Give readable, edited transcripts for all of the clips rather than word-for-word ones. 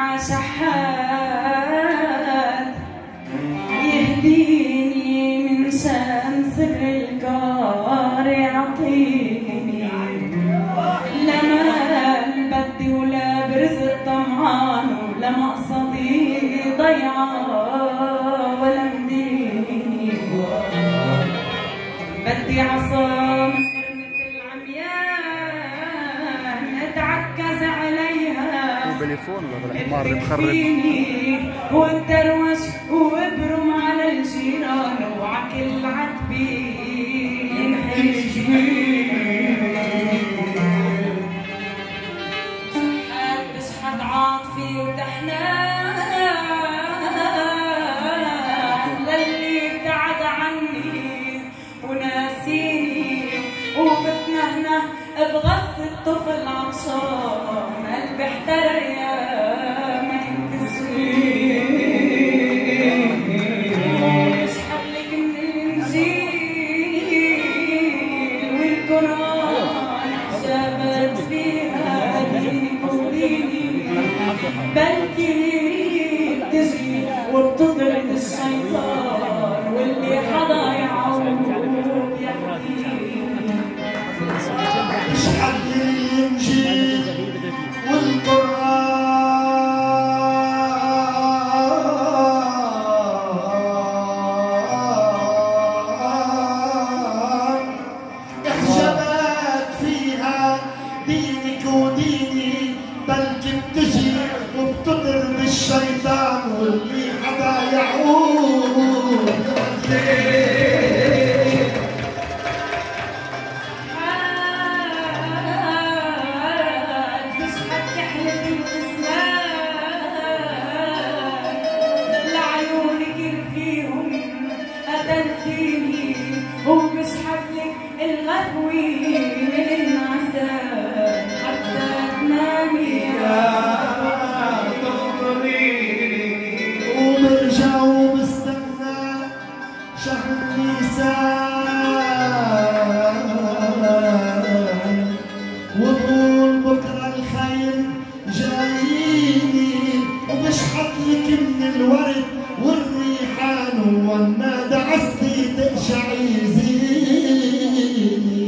شحات يهديني من شان سر الكار يعطيني لا مال بدي ولا برزق طمعان ولا مقصدي ضيعة ولا مديني بدي عصا من خرمة العميان اتعكز عليها بالتليفون ولا بالحمار اللي مخرب والدروش وابرم على الجيران وعكل عتبي ينحرج بشحت عاطفي وتحنان للي ابتعد عني وناسيني وبتنهنه بغص الطفل عطشان قلبي احترى يا ما ينكسرني اشحب لك من الانجيل والقران حجابات فيها دينك وديني بلكي بتجي وبتطرد الشيطان واللي حدا يعوض يحكيني اشحب لي الانجيل والقرآن احجابات فيها دينك وديني بلكي بتجي وبتطرد الشيطان واللي حدا يعود وبسحب لك الغفوي من النعسان حتى تنامي يا وبرجع وبستنى شهر نيسان وبقول بكره الخير جاييني وبشحط لك من الورد والريحان واما دعستي تقشعي زيني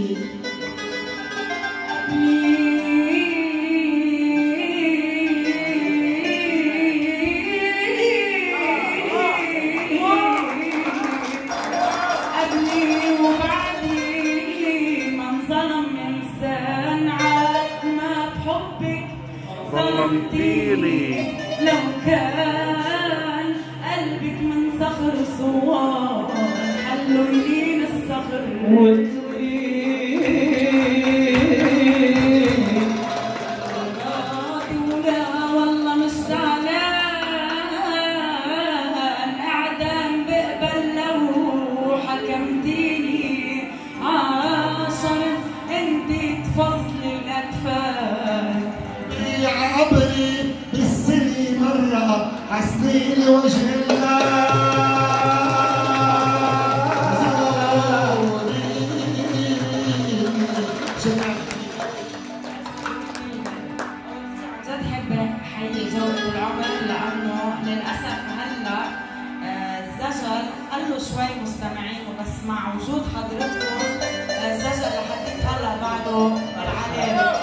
قبلي وبعدي ما انظلم انسان عاد ما بحبك ظلمتيني لو كان قلبك من صخر صوار حلوا يلين الصخر راضي ولا والله مش زعلان اعدام بقبل لو حكمتيني عاشر انتي تفصلي الاكفان عبري بالسني مرة حسني لوجه جد حب حيي جودة العمر لأنه للأسف هلا الزجل قلوا شوي مستمعين وبس مع وجود حضرتكم الزجل لحديت هلا بعده العالم